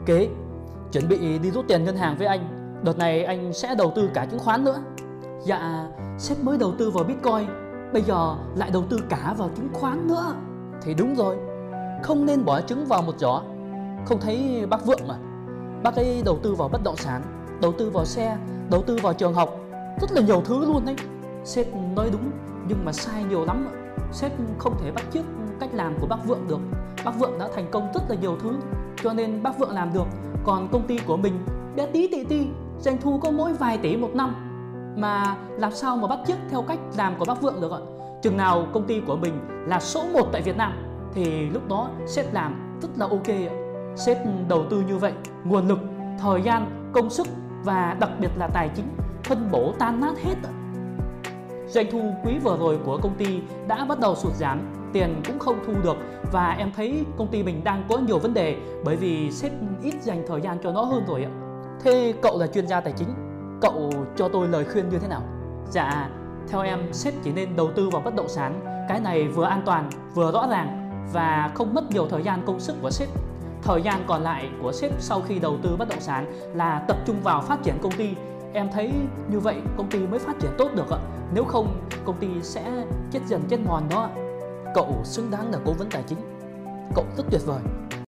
Kế, chuẩn bị đi rút tiền ngân hàng với anh. Đợt này anh sẽ đầu tư cả chứng khoán nữa. Dạ, sếp mới đầu tư vào Bitcoin, bây giờ lại đầu tư cả vào chứng khoán nữa. Thì đúng rồi, không nên bỏ trứng vào một giỏ. Không thấy bác Vượng mà, bác ấy đầu tư vào bất động sản, đầu tư vào xe, đầu tư vào trường học, rất là nhiều thứ luôn đấy. Sếp nói đúng nhưng mà sai nhiều lắm. Sếp không thể bắt chước cách làm của bác Vượng được. Bác Vượng đã thành công rất là nhiều thứ, cho nên bác Vượng làm được. Còn công ty của mình bé tí tị ti, doanh thu có mỗi vài tỷ một năm, mà làm sao mà bắt chước theo cách làm của bác Vượng được ạ? Chừng nào công ty của mình là số 1 tại Việt Nam thì lúc đó sếp làm rất là ok ạ. Sếp đầu tư như vậy, nguồn lực, thời gian, công sức và đặc biệt là tài chính phân bổ tan nát hết ạ. Doanh thu quý vừa rồi của công ty đã bắt đầu sụt giảm, tiền cũng không thu được, và em thấy công ty mình đang có nhiều vấn đề bởi vì sếp ít dành thời gian cho nó hơn rồi ạ. Thế cậu là chuyên gia tài chính, cậu cho tôi lời khuyên như thế nào? Dạ, theo em sếp chỉ nên đầu tư vào bất động sản. Cái này vừa an toàn, vừa rõ ràng và không mất nhiều thời gian công sức của sếp. Thời gian còn lại của sếp sau khi đầu tư bất động sản là tập trung vào phát triển công ty. Em thấy như vậy công ty mới phát triển tốt được ạ. Nếu không công ty sẽ chết dần chết mòn đó. Cậu xứng đáng là cố vấn tài chính. Cậu rất tuyệt vời.